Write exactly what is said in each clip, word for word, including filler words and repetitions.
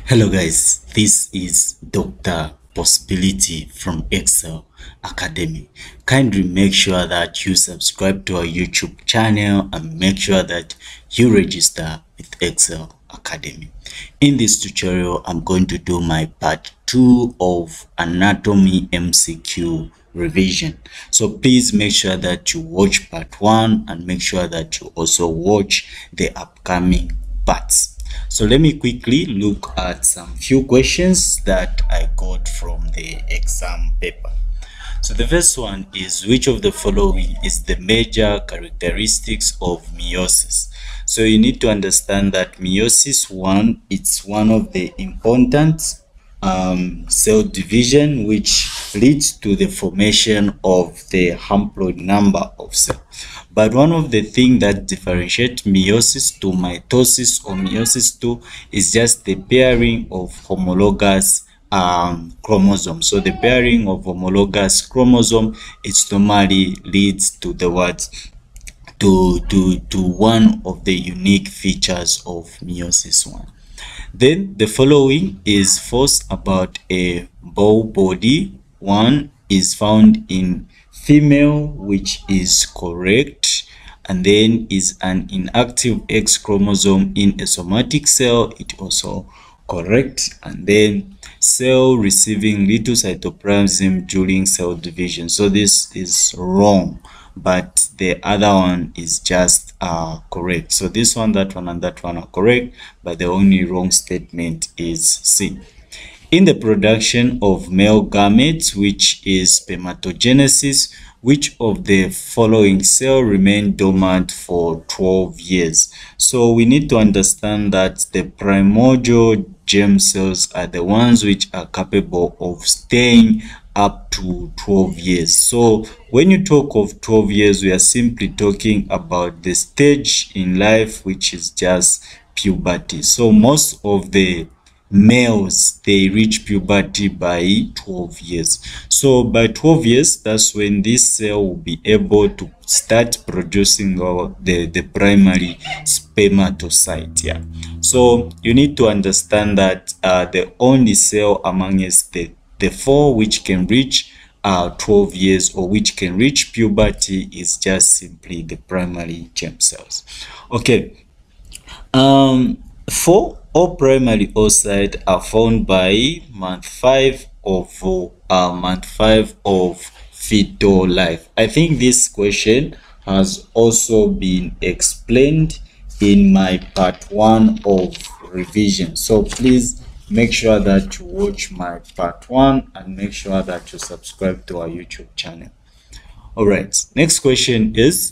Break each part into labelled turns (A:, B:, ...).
A: Hello guys, this is Doctor Possibility from Excel Academy. Kindly make sure that you subscribe to our YouTube channel and make sure that you register with Excel Academy. In this tutorial, I'm going to do my part two of anatomy M C Q revision. So please make sure that you watch part one and make sure that you also watch the upcoming parts. So let me quickly look at some few questions that I got from the exam paper. So the first one is, which of the following is the major characteristics of meiosis? So you need to understand that meiosis one, it's one of the important um, cell division which leads to the formation of the haploid number of cells. But one of the things that differentiates meiosis to mitosis or meiosis two is just the pairing of homologous um, chromosomes. So the pairing of homologous chromosome, it normally leads to the what? To, to, to one of the unique features of meiosis one. Then the following is false about a ball body. One is found in female, which is correct, and then is an inactive X chromosome in a somatic cell, it also correct, and then cell receiving little cytoplasm during cell division. So this is wrong, but the other one is just uh correct. So this one, that one, and that one are correct, but the only wrong statement is C. In the production of male gametes, which is spermatogenesis, which of the following cells remain dormant for twelve years? So we need to understand that the primordial germ cells are the ones which are capable of staying up to twelve years. So when you talk of twelve years, we are simply talking about the stage in life which is just puberty. So most of the males, they reach puberty by twelve years. So by twelve years, that's when this cell will be able to start producing the the primary spermatocyte. Yeah, so you need to understand that uh, the only cell amongst the the four which can reach uh twelve years or which can reach puberty is just simply the primary germ cells. Okay, um four all primary oocytes are found by month five of uh, month five of fetal life. I think this question has also been explained in my part one of revision. So please make sure that you watch my part one and make sure that you subscribe to our YouTube channel. All right, next question is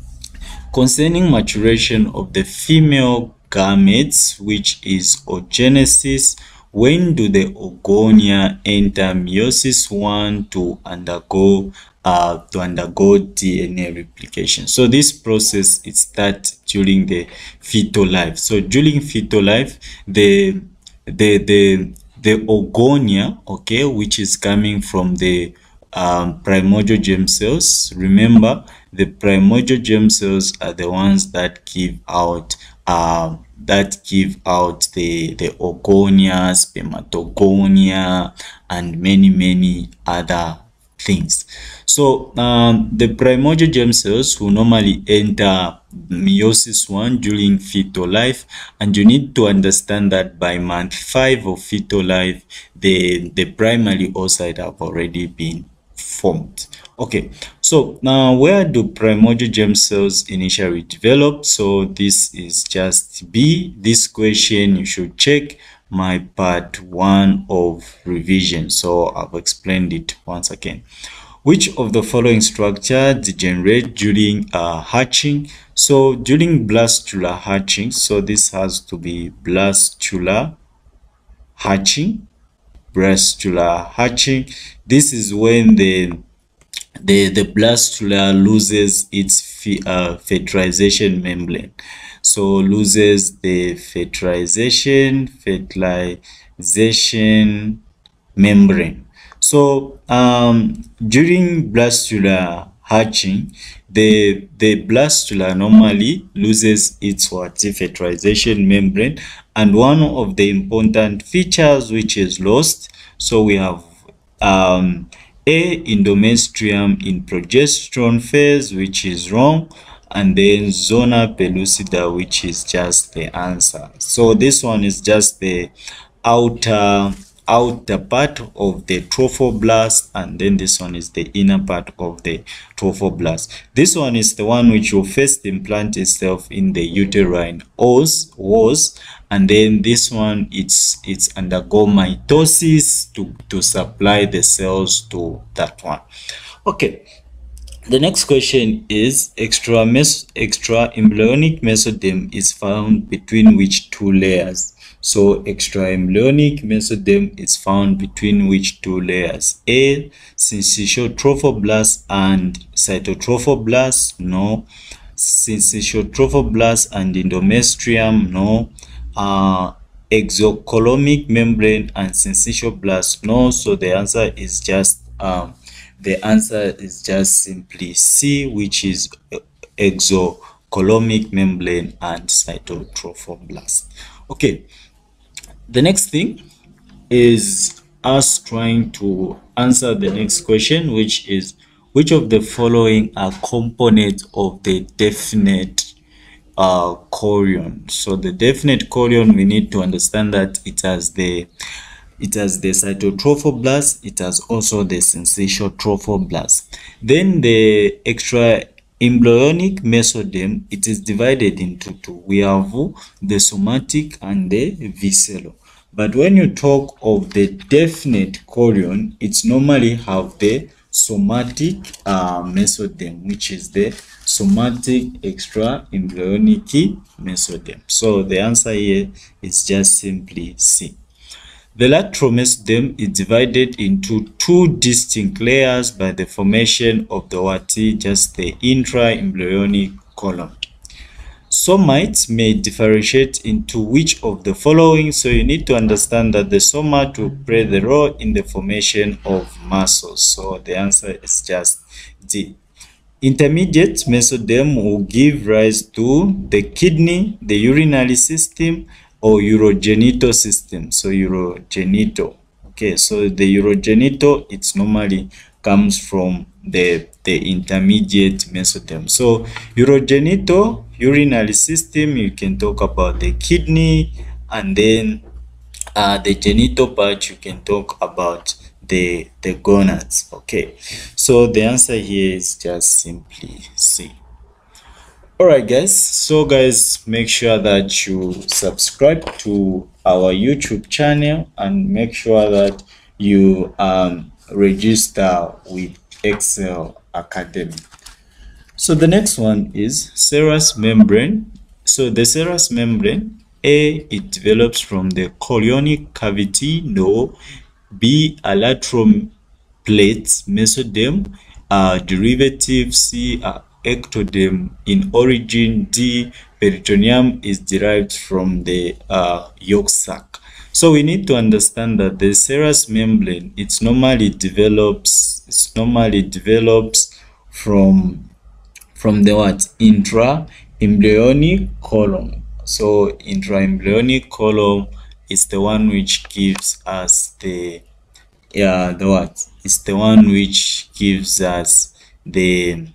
A: concerning maturation of the female gametes, which is oogenesis. When do the oogonia enter meiosis one to undergo uh to undergo D N A replication? So this process, it starts during the fetal life. So during fetal life, the the the the oogonia, okay, which is coming from the um primordial germ cells. Remember, the primordial germ cells are the ones that give out uh, that give out the the oogonia, spermatogonia, and many many other things. So um, the primordial germ cells will normally enter meiosis one during fetal life, and you need to understand that by month five of fetal life, the the primary oocyte have already been formed. Okay, so now where do primordial germ cells initially develop? So this is just B. This question you should check my part one of revision. So I've explained it once again. Which of the following structure degenerate during uh, hatching? So during blastular hatching, so this has to be blastular hatching. Blastular hatching, this is when the the the blastula loses its uh, fertilization membrane. So loses the fertilization fertilization membrane. So um during blastular hatching, the the blastula normally loses its what fertilization membrane, and one of the important features which is lost. So we have um, A, endometrium in progesterone phase, which is wrong, and then zona pellucida, which is just the answer. So this one is just the outer outer part of the trophoblast, and then this one is the inner part of the trophoblast. This one is the one which will first implant itself in the uterine os walls, and then this one it's it's undergo mitosis to to supply the cells to that one. Okay, the next question is extra mes extra embryonic mesoderm is found between which two layers? So extra embryonic mesoderm is found between which two layers? A, syncytial trophoblast and cytotrophoblast? No. Syncytial trophoblast and endometrium? No. Uh, exocoulombic membrane and syncytial blast? No. So the answer is just um the answer is just simply C, which is exocoulombic membrane and cytotrophoblast. Okay, the next thing is us trying to answer the next question, which is which of the following are components of the definite uh, chorion? So the definite chorion, we need to understand that it has the it has the cytotrophoblast, it has also the syncytial trophoblast. Then the extra embryonic mesoderm, it is divided into two. We have the somatic and the visceral. But when you talk of the definite chorion, it's normally have the somatic uh, mesoderm, which is the somatic extra embryonic mesoderm. So the answer here is just simply C. The lateral mesoderm is divided into two distinct layers by the formation of the what? Just the intra-embryonic column. Somites may differentiate into which of the following? So you need to understand that the somite will play the role in the formation of muscles. So the answer is just D. Intermediate mesoderm will give rise to the kidney, the urinary system, or urogenital system. So urogenital. Okay, so the urogenital, it's normally comes from the the intermediate mesoderm. So urogenital, urinary system, you can talk about the kidney, and then uh, the genital part, you can talk about the the gonads. Okay, so the answer here is just simply C. Alright guys, so guys, make sure that you subscribe to our YouTube channel and make sure that you um, register with Excel Academy. So the next one is serous membrane. So the serous membrane, A, it develops from the chorionic cavity. No. B, a lateral plate mesoderm. Uh, derivative C, uh, ectoderm in origin. D, peritoneum is derived from the uh, yolk sac. So we need to understand that the serous membrane, it's normally develops it's normally develops from from the what? Intra-embryonic column. So intra-embryonic column is the one which gives us the yeah the what? It's the one which gives us the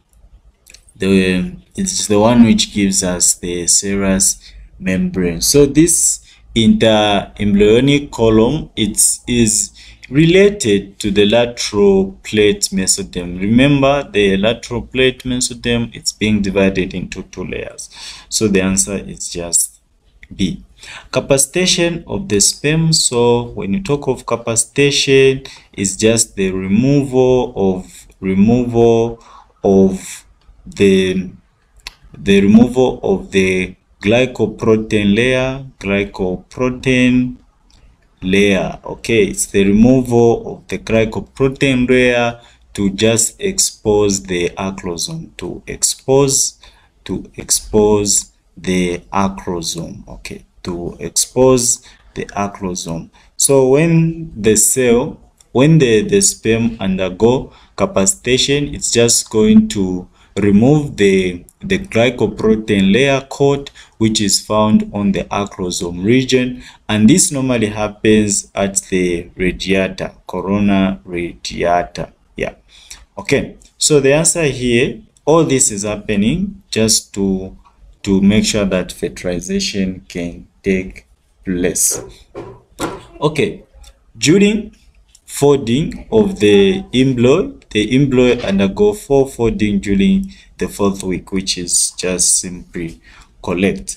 A: the it's the one which gives us the serous membrane. So this inter-embryonic column, it is related to the lateral plate mesoderm. Remember, the lateral plate mesoderm, it's being divided into two layers. So the answer is just B. Capacitation of the sperm. So when you talk of capacitation, it's just the removal of removal of the the removal of the glycoprotein layer glycoprotein layer. Okay, it's the removal of the glycoprotein layer to just expose the acrosome to expose to expose the acrosome. Okay, to expose the acrosome. So when the cell when the the sperm undergo capacitation, it's just going to remove the, the glycoprotein layer coat, which is found on the acrosome region, and this normally happens at the radiata, corona radiata. Yeah. Okay, so the answer here, all this is happening just to to make sure that fertilization can take place. Okay, during folding of the embryo, the embryo undergo four folding during the fourth week, which is just simply correct.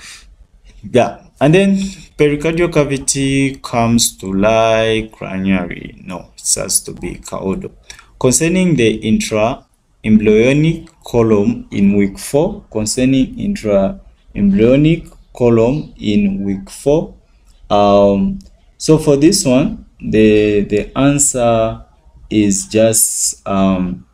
A: Yeah, and then pericardial cavity comes to lie cranially. No, it has to be caudal. Concerning the intra-embryonic column in week four, concerning intra-embryonic column in week four, um, so for this one, the the answer is just um,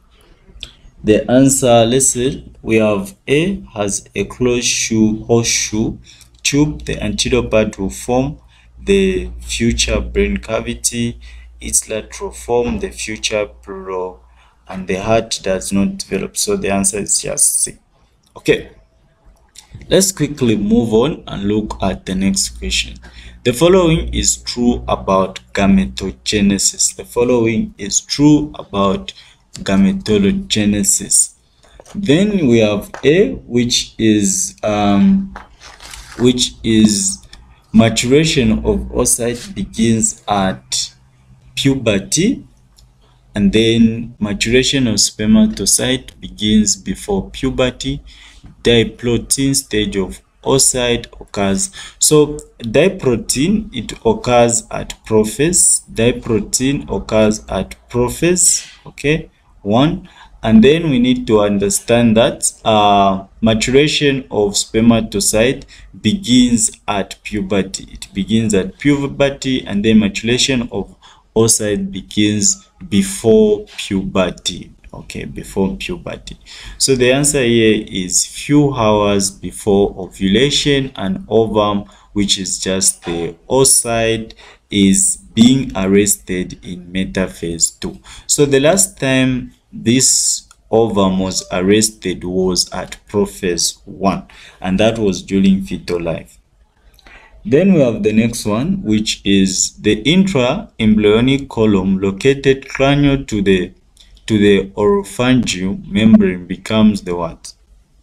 A: the answer. Let's say we have A has a closed shoe horseshoe tube. The anterior part will form the future brain cavity. Its lateral form the future pleural, and the heart does not develop. So the answer is just C. Okay, let's quickly move on and look at the next question. The following is true about gametogenesis. The following is true about gametogenesis. Then we have A, which is um, which is maturation of oocyte begins at puberty, and then maturation of spermatocyte begins before puberty. Diprotein stage of oocyte occurs. So diprotein, it occurs at prophase. Diprotein occurs at prophase. Okay, one. And then we need to understand that uh, maturation of spermatocyte begins at puberty. It begins at puberty, and then maturation of oocyte begins before puberty. Okay, before puberty. So the answer here is few hours before ovulation, and ovum, which is just the oocyte, is being arrested in metaphase two. So the last time this ovum was arrested was at prophase one, and that was during fetal life. Then we have the next one, which is the intra-embryonic column located cranial to the to the oropharyngeal membrane becomes the what?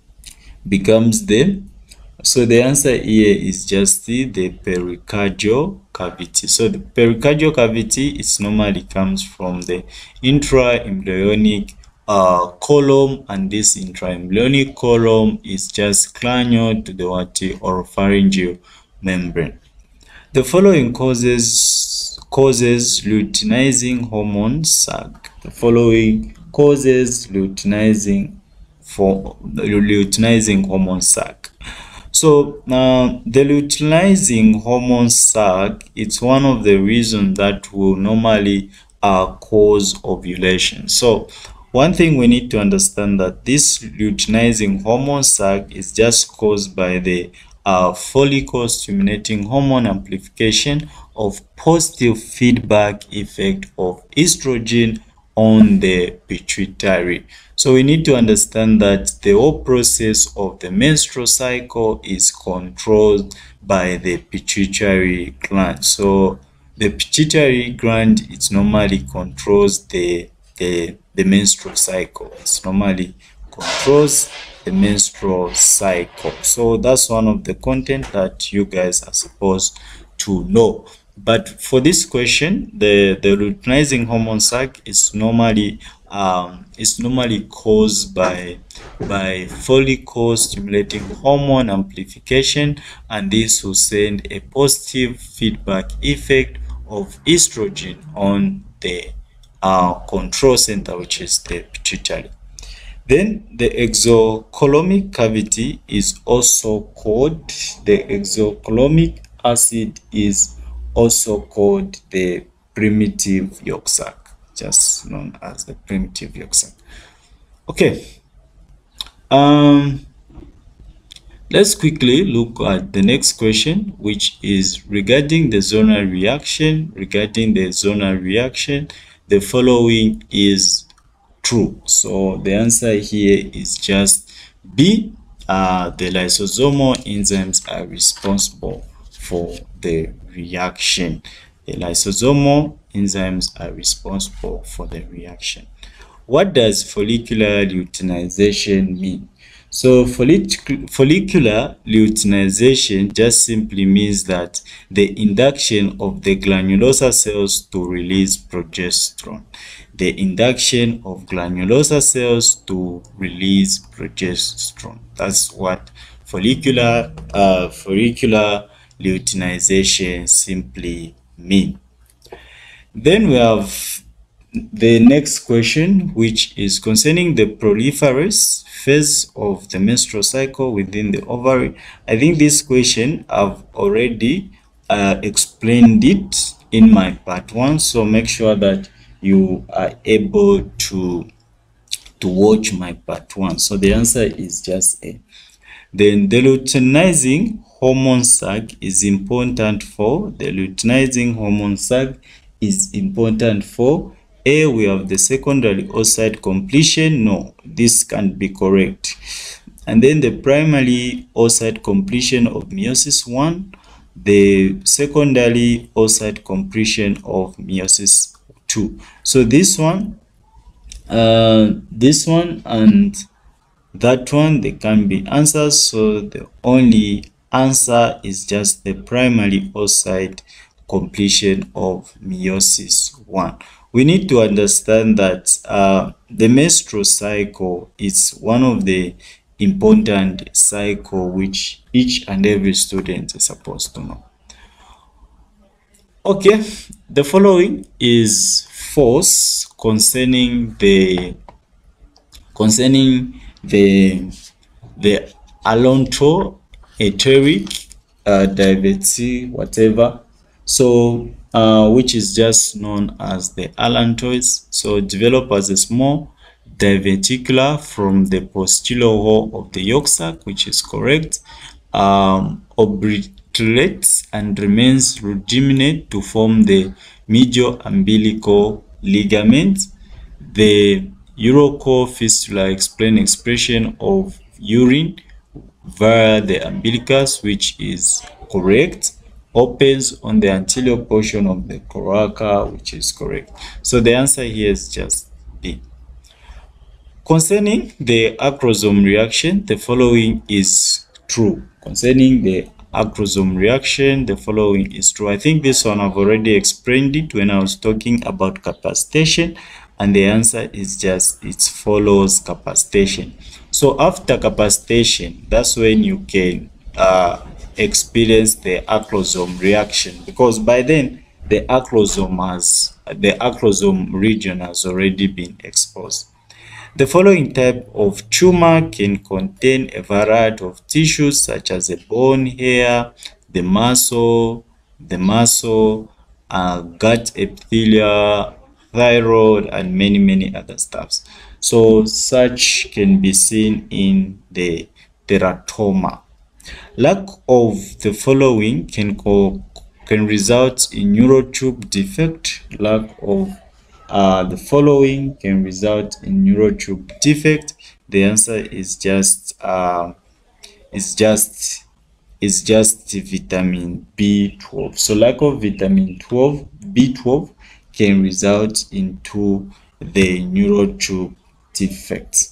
A: Becomes the, so the answer here is just the, the pericardial cavity. So the pericardial cavity, it normally comes from the intra-embryonic uh, column, and this intra-embryonic column is just cranial to the what? Oropharyngeal membrane. The following causes causes luteinizing hormone sag. The following causes luteinizing for luteinizing hormone sag. So uh, the luteinizing hormone sag, it's one of the reasons that will normally uh, cause ovulation. So one thing we need to understand that this luteinizing hormone sag is just caused by the uh, follicle stimulating hormone amplification of positive feedback effect of estrogen on the pituitary. So we need to understand that the whole process of the menstrual cycle is controlled by the pituitary gland. So the pituitary gland, it normally controls the the the menstrual cycle. It normally controls the menstrual cycle. So that's one of the content that you guys are supposed to know. But for this question, the the luteinizing hormone sag is normally um is normally caused by by follicle stimulating hormone amplification, and this will send a positive feedback effect of estrogen on the uh, control center, which is the pituitary. Then the exochromic cavity is also called the exochromic acid is also called the primitive yolk sac, just known as the primitive yolk sac. Okay, um let's quickly look at the next question, which is regarding the zonal reaction. Regarding the zonal reaction, the following is true. So the answer here is just B. Uh, the lysosomal enzymes are responsible for the reaction. The lysosomal enzymes are responsible for the reaction. What does follicular luteinization mean? So follic follicular luteinization just simply means that the induction of the granulosa cells to release progesterone. The induction of granulosa cells to release progesterone. That's what follicular uh, follicular luteinization simply mean. Then we have the next question, which is concerning the proliferase phase of the menstrual cycle within the ovary. I think this question I've already uh, explained it in my part one, so make sure that you are able to to watch my part one. So the answer is just A. Then the luteinizing hormone sag is important for the luteinizing hormone sag is important for A. We have the secondary oocyte completion. No, this can't be correct. And then the primary oocyte completion of meiosis one, the secondary oocyte completion of meiosis two. So this one, uh, this one and that one, they can be answers. So the only answer is just the primary oocyte completion of meiosis one. We need to understand that uh, the menstrual cycle is one of the important cycle which each and every student is supposed to know. Okay, the following is false concerning the concerning the the allantoenteric uh, diverticular whatever, so uh, which is just known as the allantois. So develop as a small diverticula from the posterior wall of the yolk sac, which is correct. Um, obliterates and remains rudiminate to form the medial umbilical ligament. The urocore fistula explain expression of urine via the umbilicus, which is correct. Opens on the anterior portion of the cloaca, which is correct. So the answer here is just B. Concerning the acrosome reaction, the following is true. Concerning the acrosome reaction, the following is true. I think this one I've already explained it when I was talking about capacitation, and the answer is just it follows capacitation. So after capacitation, that's when you can uh, experience the acrosome reaction, because by then the acrosome has the acrosome region has already been exposed. The following type of tumor can contain a variety of tissues such as the bone, hair, the muscle, the muscle, uh, gut epithelia, thyroid, and many many other stuffs. So such can be seen in the teratoma. Lack of the following can co can result in neurotube defect. Lack of uh, the following can result in neurotube defect. The answer is just uh, is just is just vitamin B twelve. So lack of vitamin twelve, B twelve can result into the neurotube defect.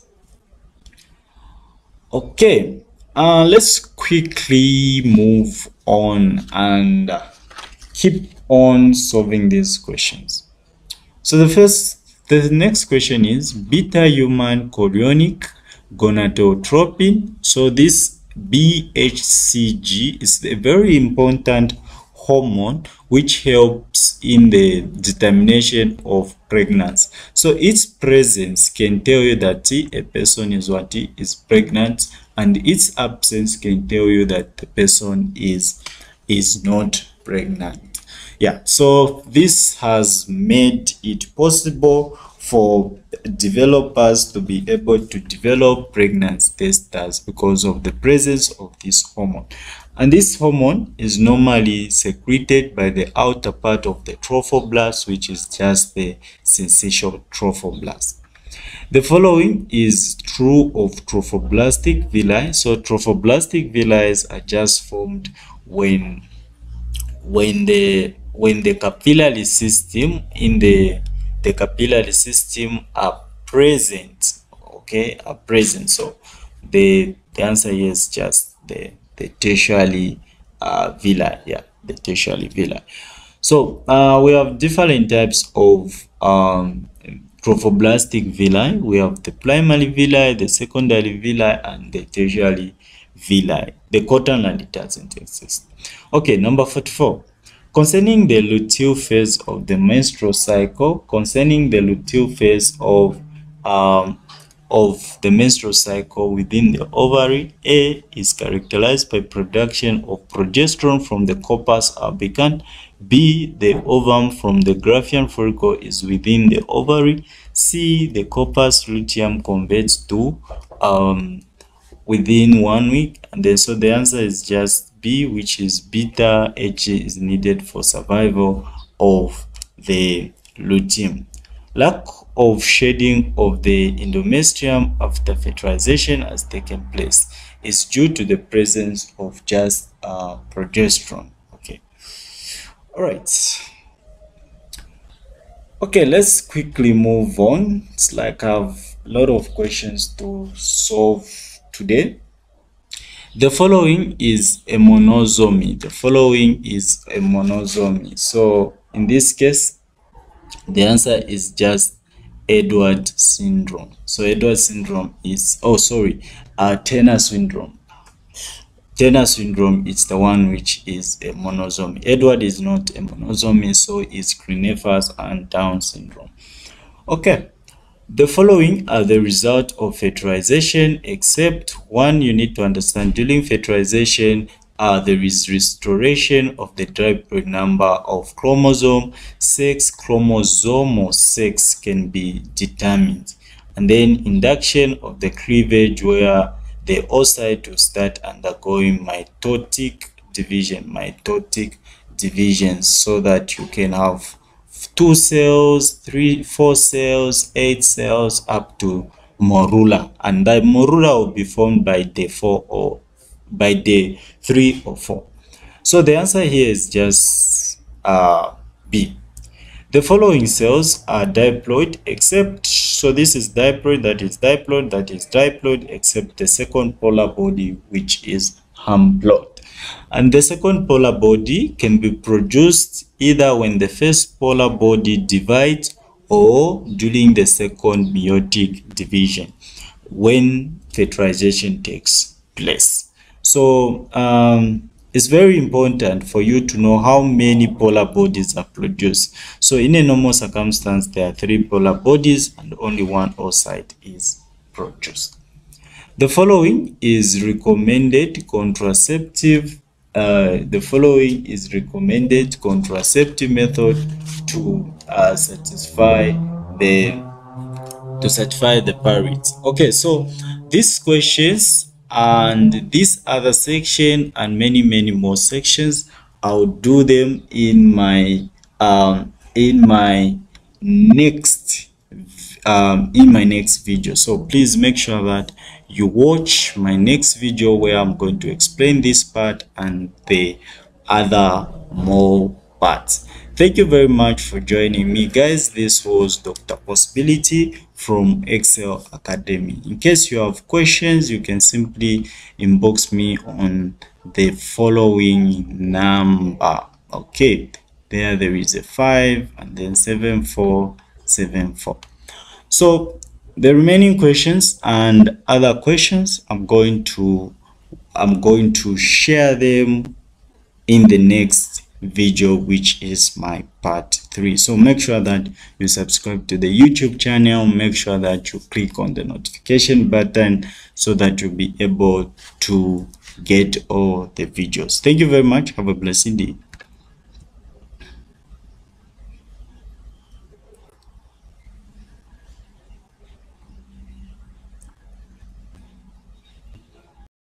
A: Okay, uh, let's quickly move on and keep on solving these questions. So the first, the next question is beta human chorionic gonadotropin. So this B H C G is a very important hormone which helps in the determination of pregnancy. So its presence can tell you that a person is what is pregnant, and its absence can tell you that the person is is not pregnant. Yeah, so this has made it possible for developers to be able to develop pregnancy testers because of the presence of this hormone. And this hormone is normally secreted by the outer part of the trophoblast, which is just the syncytial trophoblast. The following is true of trophoblastic villi. So trophoblastic villi are just formed when when the when the capillary system in the the capillary system are present, okay, are present. So the the answer here is just the the tertiary uh, villi. Yeah, the tertiary villi. So uh, we have different types of um, trophoblastic villi. We have the primary villi, the secondary villi, and the tertiary villi. The quaternary doesn't exist. Okay, number forty-four. Concerning the luteal phase of the menstrual cycle, concerning the luteal phase of um, of the menstrual cycle within the ovary, A is characterized by production of progesterone from the corpus albicans. B, the ovum from the Graafian follicle is within the ovary. C, the corpus luteum converts to um, within one week. And then so the answer is just B, which is beta H is needed for survival of the luteum. Lack of shedding of the endometrium after fertilization has taken place is due to the presence of just uh, progesterone. Okay. All right. Okay, let's quickly move on. It's like I have a lot of questions to solve today. The following is a monosomy. The following is a monosomy. So in this case, the answer is just Edwards syndrome. So Edwards syndrome is, oh sorry, uh, Turner syndrome. Turner syndrome is the one which is a monosomy. Edward is not a monosomy, so it's Klinefelter and Down syndrome. Okay, the following are the result of fertilization, except one you need to understand. During fertilization, uh, there is restoration of the diploid number of chromosome. Sex, chromosomal sex can be determined. And then induction of the cleavage, where the oocyte will start undergoing mitotic division, mitotic division, so that you can have two cells, three, four cells, eight cells, up to morula. And that morula will be formed by day four or by day three or four. So the answer here is just uh, B. The following cells are diploid, except, so this is diploid, that is diploid, that is diploid, except the second polar body, which is hamploid. And the second polar body can be produced either when the first polar body divides or during the second meiotic division, when fertilization takes place. So um, it's very important for you to know how many polar bodies are produced. So in a normal circumstance, there are three polar bodies and only one oocyte is produced. The following is recommended contraceptive. Uh, the following is recommended contraceptive method to uh, satisfy the to satisfy the parents. Okay, so these questions and this other section and many many more sections, I'll do them in my um in my next um in my next video. So please make sure that you watch my next video, where I'm going to explain this part and the other more parts. Thank you very much for joining me, guys. This was Doctor Possibility from Excel Academy. In case you have questions, you can simply inbox me on the following number. Okay, there there is a five and then seven four seven four. So the remaining questions and other questions, I'm going to I'm going to share them in the next video, which is my part three. So make sure that you subscribe to the YouTube channel, make sure that you click on the notification button so that you'll be able to get all the videos. Thank you very much. Have a blessed day.